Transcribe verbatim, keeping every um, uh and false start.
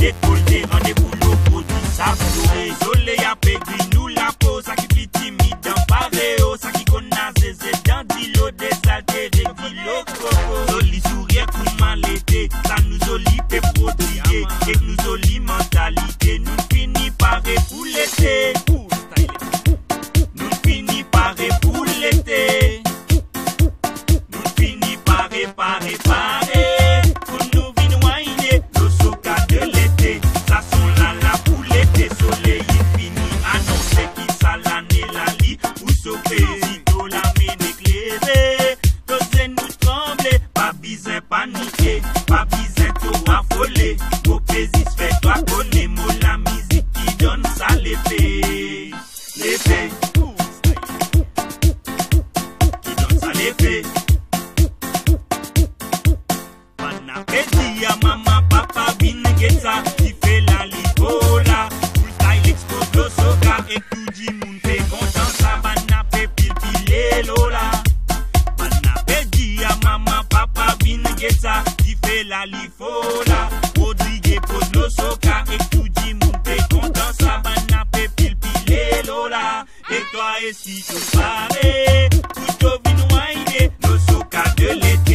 décolleté, rendez-vous nos produits saboulés. Soleil a pégri, nous la pose, ça qui pli timide, en paréo, ça qui connaît zézé, dans d'îlot, des saletés, des kilos, coco. Soli sourire, comment l'été, ça nous olie, peut prodiguer, et que nous olie mentalité, nous finit par pour l'été. Nous finit par pour l'été. Nous finit par réparer, parer. Pour nous vin wine, le soca de l'été. Ça sont là là pour l'été. Soleil fini, annoncé qui ça l'année la lit. Ou sauver, sitôt la mine éclairée. Dosez nous trembler, pas bizarre paniquer. Pas bizarre tout affolé. Au pésis fait toi connaître moi la musique qui donne ça l'effet. L'effet. Qui donne ça l'effet. Appétit à maman, papa, vin get ça, qui fait la lipola. Full style expose le soca, et tout dit moun fait content ça. Banapé pile pile lola. Banapé à maman, papa, vin get ça, qui fait la lipola. Rodrigue pose le soca, et tout dit moun fait content ça. Banapé pile pile lola. Et toi et si tu parais, tout au vin wine, le soca de l'été.